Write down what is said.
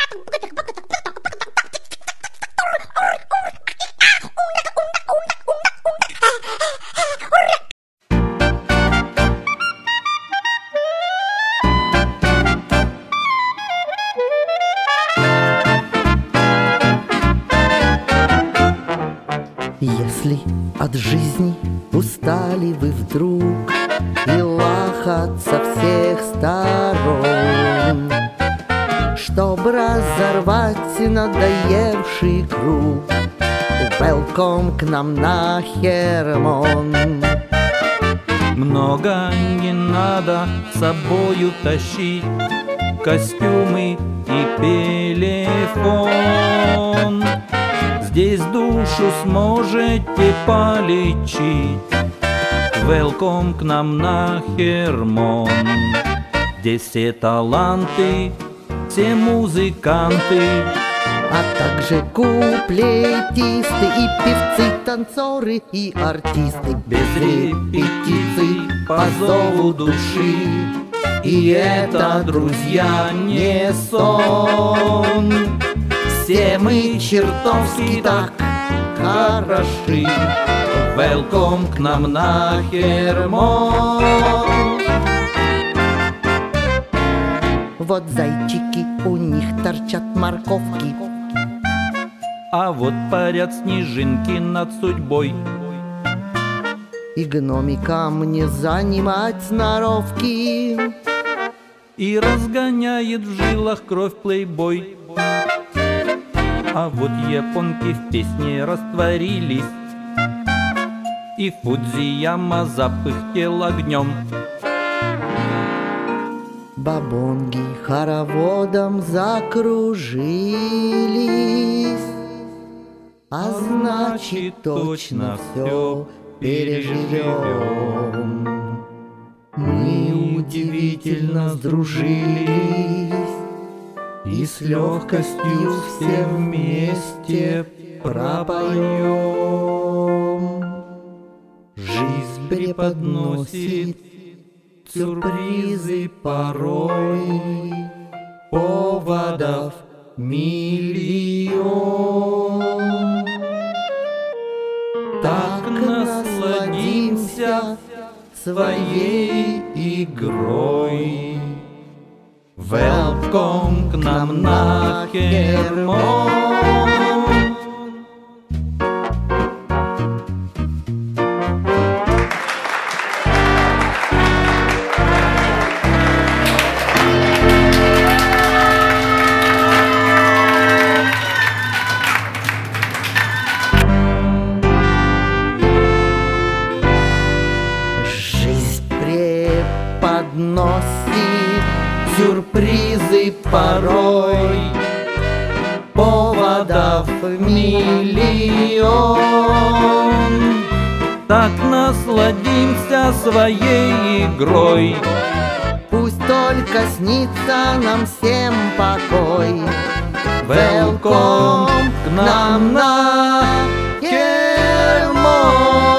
Если от жизни устали вы вдруг и лахат со всех сторон, чтобы разорвать надоевший круг, welcome к нам на Хермон. Много не надо с собою тащить, костюмы и телефон. Здесь душу сможете полечить, welcome к нам на Хермон. Здесь все таланты, все музыканты, а также куплетисты и певцы, танцоры и артисты. без репетиций по зову души. И это, друзья, не сон. Все мы чертовски так хороши, welcome к нам на Хермон. Вот зайчики, у них торчат морковки, А вот парят снежинки над судьбой. и гномикам не занимать сноровки. И разгоняет в жилах кровь плейбой. А вот японки в песне растворились, и Фудзияма запыхтел огнем. Бабонги хороводом закружились, а значит точно все переживем. Мы удивительно сдружились и с легкостью все вместе пропоем. Жизнь преподносит сюрпризы порой, поводов миллион. Так насладимся своей игрой, welcome к нам на Хермон. Жизнь преподносит сюрпризы порой, поводов миллион. Так насладимся своей игрой, Пусть только снится нам всем покой, welcome к нам на Хермон.